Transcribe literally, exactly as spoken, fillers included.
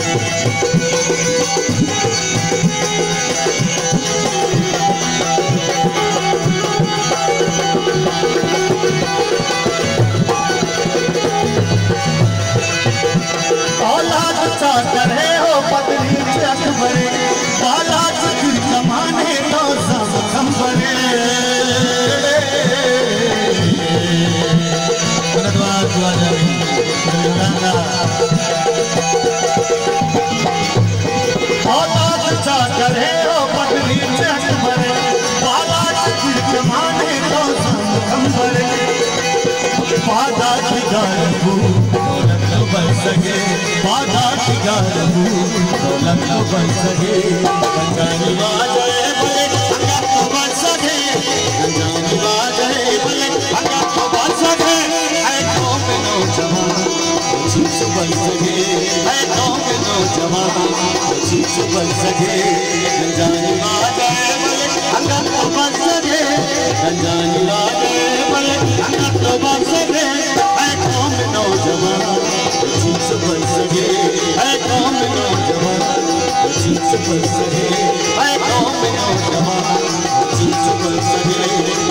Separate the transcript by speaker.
Speaker 1: करे हो पत्नी चक बड़े बाला चिर कमाने तो सब संभरे औलाद चा करे हो पत्नी चक बड़े बाला चिर कमाने तो सब संभरे बादा की गारू बन सके बाधा की गारू दौलत तो बन सके गंजानी बाजे बोले अंगा तो बन सके गंजानी बाजे बोले अंगा तो बन सके है कौम में नौजवान चीज बन सके है कौम में नौजवान चीज बन सके गंजानी बाजे बोले अंगा तो बन सके गंजानी बाजे बोले अंगा तो बन सके है कौम में नौजवान चीज बन सके है कौम में नौजवान चीज बन सके है कौम में नौजवान चीज बन सके